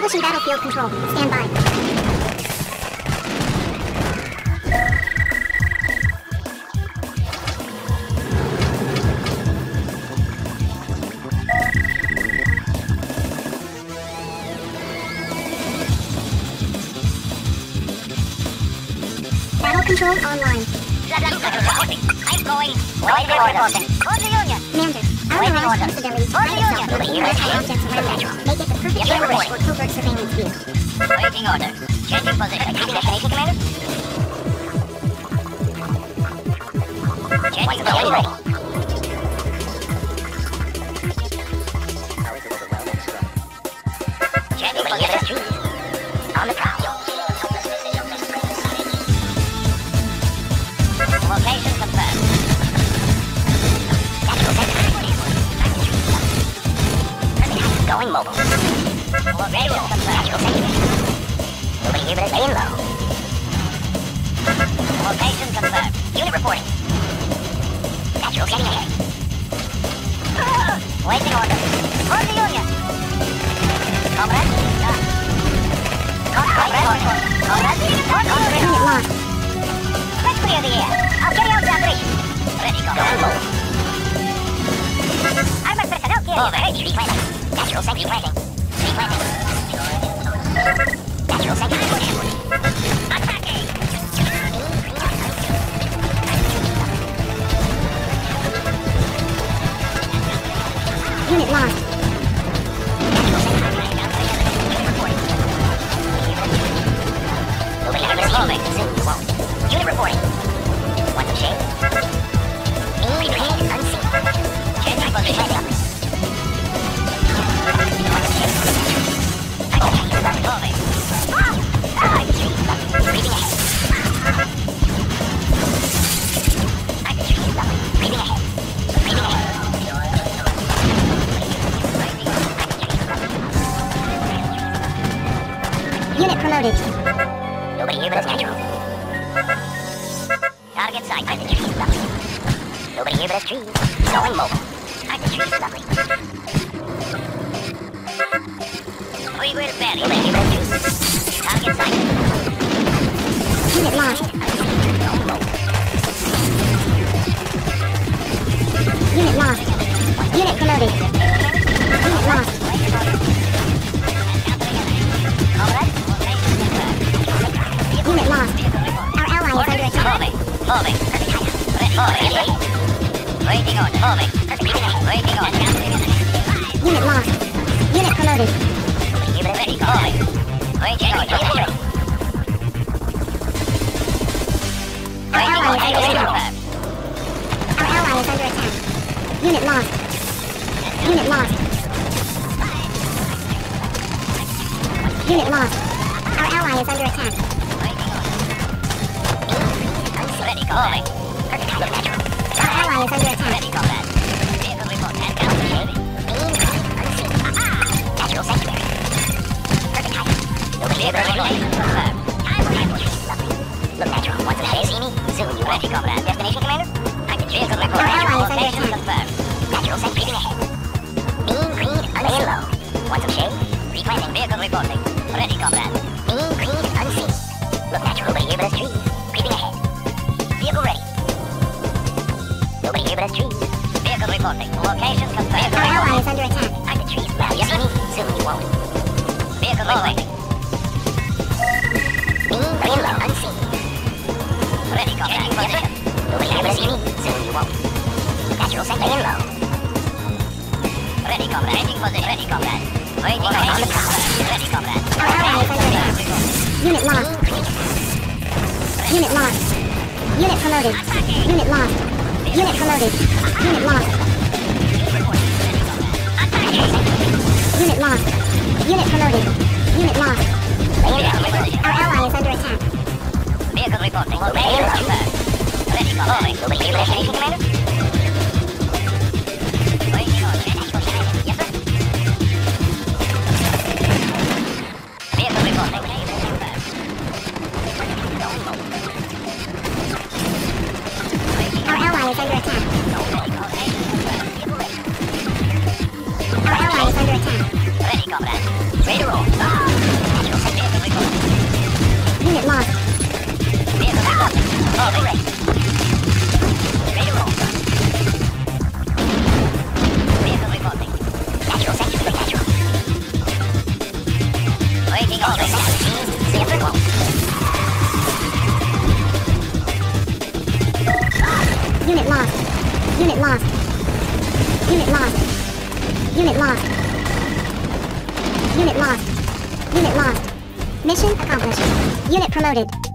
Establishing battlefield control. Stand by. Battle control online. I'm going. Waiting order. For the Union. Commander, our Mirage capabilities by itself will be universal objects around us. Make it the perfect ambush for covert surveillance view. Waiting order. Changing position. Destination, Commander. Changing position. Changing position. On the prowl. Location confirmed. Going mobile. Radio confirmed. Nobody here but is laying low. Location confirmed. Unit reporting. Natural getting ahead. Waiting order. For the Union. Comrade. Comrade. Unit lost. Let's clear the air. I'll carry out the operation. Ready, comrade. Armored personnel carrier. Overhead replanting. Natural sentry planting. Replanting. Natural sentry planting. Attacking! Unit lost. Natural sentry planting. Unit reporting. Nobody ever moving. Soon you won't. Unit reporting. Want some shade? Green, unseen. Changing position. Unit promoted. Nobody here but us natural. Target sight by the trees, lovely. Nobody here but us trees. Going mobile. Target trees, lovely. We will bury. Nobody here but us trees. Target sight. Unit lost. Going mobile. Unit lost. Unit promoted. Unit lost. Unit lost. Our ally is under attack. Moving. Waiting on. Moving. Waiting on. Unit lost. Unit promoted. Ready. Moving. Waiting on. Our ally is under attack. Our ally is under attack. Unit lost. Unit lost. Unit lost. Our ally is under attack. Ready, calling. Our ally is under attack. Ready, combat. Vehicle report and counter shading. Natural sanctuary. Perfect height. Nobody ever confirmed. Look natural. Want some shade? See me? Soon you ready, combat. Destination, commander? Active vehicle report. Our ally is under Location attack. confirmed. Natural scent creeping ahead. Beam green, unseen low. Want some shade? Replanting vehicle reporting. Ready, combat. Beam green, unseen. Look natural. Nobody here but us trees. Creeping ahead. Vehicle ready. Nobody here but us trees. Vehicle reporting. Location confirmed. Our ally is under attack. Active trees. Now you see me? Soon you won't. Vehicle reporting. Beam green low, unseen. Ready, combat. Position. Nobody here but us see me? Soon you won't. Natural scent laying low. Ready, combat. Changing position. Ready, combat. Waiting on the prowl. Ready, combat. Our ally is under attack. Unit lost. Unit lost. Unit promoted. Unit lost. Unit promoted. Unit lost. Unit lost. Unit promoted. Unit lost. Our ally is under attack. Vehicle reporting. Location confirmed. Ready, combat. Nobody here but us station, commander? Waiting on. Yes, sir. Vehicle reporting. Our ally is under attack. Our ally is under attack. Ready, combat. Ready to roll. Taking all the next team. See you circle. Unit lost. Unit lost. Unit lost. Unit lost. Unit lost. Unit lost. Mission accomplished. Unit promoted.